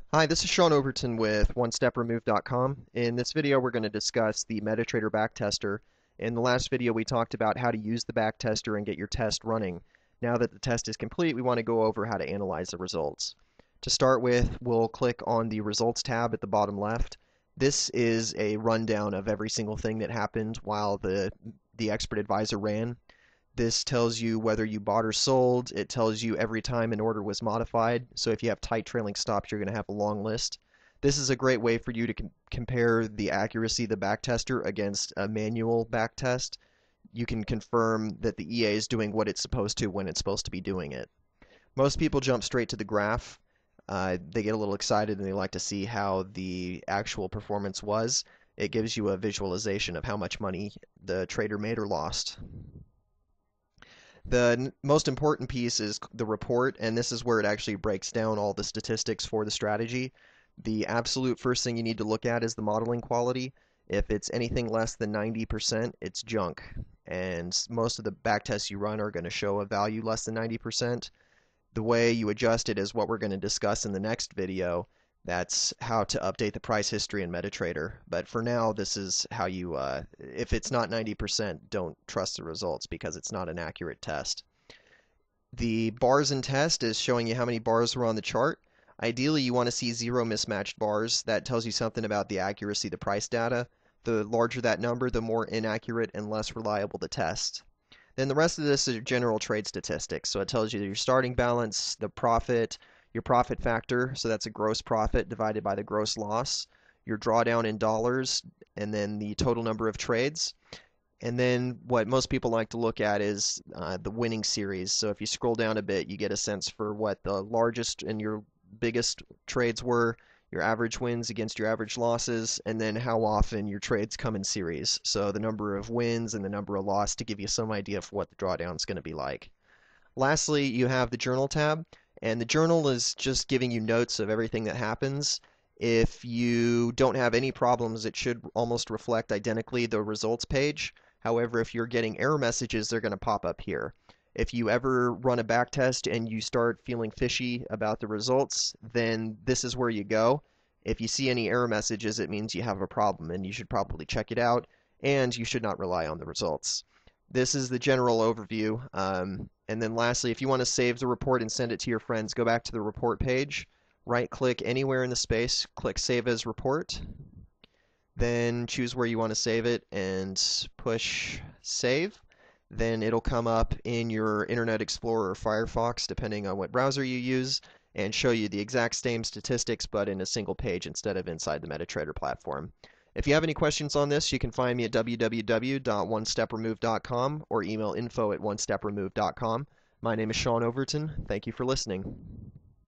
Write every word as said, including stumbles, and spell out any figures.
Hi, this is Sean Overton with one step remove dot com. In this video, we're going to discuss the MetaTrader backtester. In the last video, we talked about how to use the backtester and get your test running. Now that the test is complete, we want to go over how to analyze the results. To start with, we'll click on the Results tab at the bottom left. This is a rundown of every single thing that happened while the, the expert advisor ran. This tells you whether you bought or sold. It tells you every time an order was modified. So if you have tight trailing stops, you're going to have a long list. This is a great way for you to com compare the accuracy of the backtester against a manual backtest. You can confirm that the E A is doing what it's supposed to when it's supposed to be doing it. Most people jump straight to the graph. Uh, they get a little excited and they like to see how the actual performance was. It gives you a visualization of how much money the trader made or lost. The most important piece is the report, and this is where it actually breaks down all the statistics for the strategy. The absolute first thing you need to look at is the modeling quality. If it's anything less than ninety percent, it's junk. And most of the backtests you run are going to show a value less than ninety percent. The way you adjust it is what we're going to discuss in the next video. That's how to update the price history in MetaTrader. But for now, this is how you, uh, if it's not ninety percent, don't trust the results because it's not an accurate test. The bars in test is showing you how many bars were on the chart. Ideally, you want to see zero mismatched bars. That tells you something about the accuracy of the price data. The larger that number, the more inaccurate and less reliable the test. Then the rest of this is general trade statistics. So it tells you your starting balance, the profit, your profit factor, so that's a gross profit divided by the gross loss, your drawdown in dollars, and then the total number of trades. And then what most people like to look at is uh, the winning series. So if you scroll down a bit, you get a sense for what the largest and your biggest trades were, your average wins against your average losses, and then how often your trades come in series. So the number of wins and the number of losses to give you some idea of what the drawdown is going to be like. Lastly, you have the journal tab, and the journal is just giving you notes of everything that happens. If you don't have any problems, it should almost reflect identically the results page. However, if you're getting error messages, they're going to pop up here. If you ever run a backtest and you start feeling fishy about the results, then this is where you go. If you see any error messages, it means you have a problem and you should probably check it out, and you should not rely on the results. This is the general overview. Um, and then lastly, if you want to save the report and send it to your friends, go back to the report page, right-click anywhere in the space, click Save as Report, then choose where you want to save it and push Save. Then it'll come up in your Internet Explorer or Firefox, depending on what browser you use, and show you the exact same statistics, but in a single page instead of inside the MetaTrader platform. If you have any questions on this, you can find me at w w w dot one step remove dot com or email info at one step remove dot com. My name is Sean Overton. Thank you for listening.